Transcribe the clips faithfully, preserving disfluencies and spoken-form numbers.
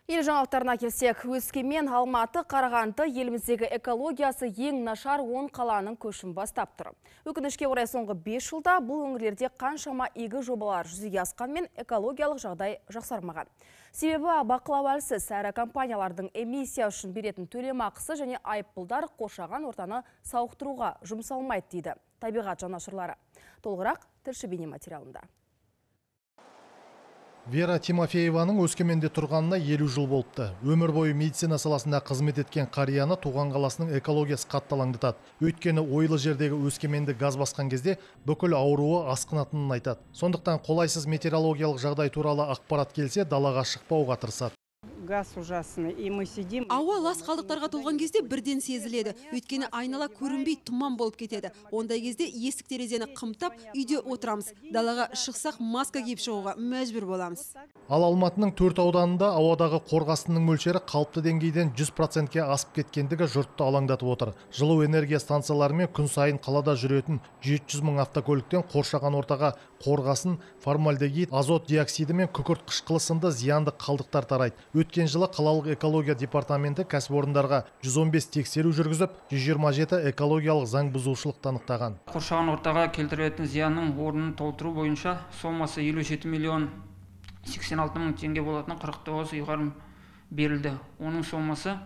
Ел жаңалықтарына келсек, Өскемен, Алматы, Қарағанды еліміздегі экологиясы ең нашар он қаланың көшін бастап тұр. Өкінішке орай соңғы бес жылда бұл өңірлерде қаншама игі жобалар жүзеге асқанмен экологиялық жағдай жақсармаған. Себебі бақылау әлсіз, әрі компаниялардың эмиссия үшін беретін төлемақысы және айыппұлдар қоршаған ортаны сауықтыруға жұмсалмайды дейді табиғат жанашырлары. Толығырақ тілші бейнематериалында. Вера Тимофееваның Өскеменде тұрғанына елу жыл болыпты. Өмір бойы медицина саласында қызмет еткен қарияны туған қаласының экологиясы қатталаңдатады. Өйткені ойлы жердегі Өскеменді газ басқан кезде бүкіл ауруы асқынатынын айтады. Сондықтан қолайсыз метеорологиялық жағдай туралы ақпарат келсе, далаға шықпауға тырысады. Газ ужасный, и мы сидим. Ауа лас қалдықтарға толған кезде бірден сезіледі. Өйткені айнала көрінбей тұман болып кетеді. Ондай кезде есік терезені қымтап, үйде отырамыз. Далаға шықсақ маска киіп шығуға мәжбүр боламыз. Ал Алматының төрт ауданында ауадағы қорғасынның мөлшері қалыпты деңгейден жүз процентке асып кеткендігі жұртты алаңдатып отыр. Жылу энергия станциялары мен күн сайын қалада жүретін жеті жүз мың автокөліктен қоршаған ортаға қорғасын, формальдегид, азот диоксиді мен күкірт қышқылы сынды зиянды қалдықтар тарайды. Өткен жылы қалалық экология департаменті кәсіпорындарға жүз он бес тексеру жүргізіп, жүз жиырма жеті экологиялық заң бұзушылық анықтаған. Қоршаған ортаға келтіретін зиянның орнын толтыру бойынша сомасы елу жеті миллион сексен алты мың теңге болатын қырық тоғыз ұйғарым берілді. Оның сомасы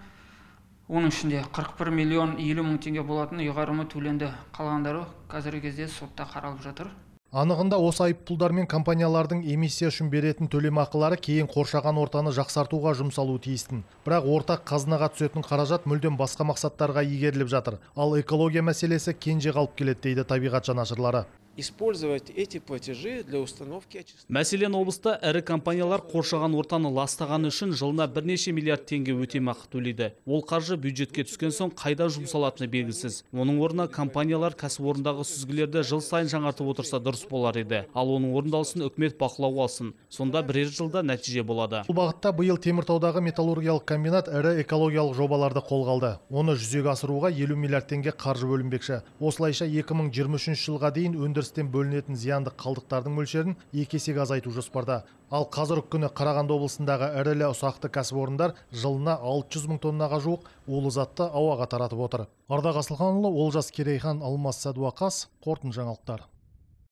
оның ішінде қырық бір миллион елу мың теңге болатын ұйғарымы төленді. Қалғандары қазіргі кезде сотта қаралып жатыр. Анығында осы айыппұлдар мен компаниялардың эмиссия үшін беретін төлемақылары кейін қоршаған ортаны жақсартуға жұмсалуы тиістін. Бірақ ортақ қазынаға түсетін қаражат мүлдем басқа мақсаттарға игеріліп жатыр. Ал экология мәселесі кенже қалып келеді дейді табиғат жанашырлары. Использовать эти платежи для установки очистки. Мәселен, облыста ірі компаниялар қоршаған ортаны ластаған үшін жылына бірнеше миллиард теңге өтемақы төлейді. Ол қаржы бюджетке түскен соң қайда жұмсалатыны белгісіз. Оның орнына компаниялар кәсіпорындағы сүзгілерді жыл сайын жаңартып отырса дұрыс болар еді. Ал оның орындалысын үкімет бақылауға алсын. Сонда бірер жылда нәтиже болады. Бұл бағытта биыл Теміртаудағы металлургиялық комбинат ірі экологиялық жобаларды қолға алды. Оны жүзеге асыруға елу миллиард теңге қаржы бөлінбекші. Осылайша екі мың жиырма үшінші жылға дейін өндірістен бөлінетін зиянды қалдықтардың мөлшерін екі есеге азайту жоспарда. Ал қазіргі күні Қарағанды облысындағы ірілі ұсақты кәсіпорындар жылына алты жүз мың тоннаға жуық улы затты ауаға таратып отыр. Ардақ Асылханұлы, Олжас Керейхан, Алмас Сәдуақас, қорытынды жаңалықтар.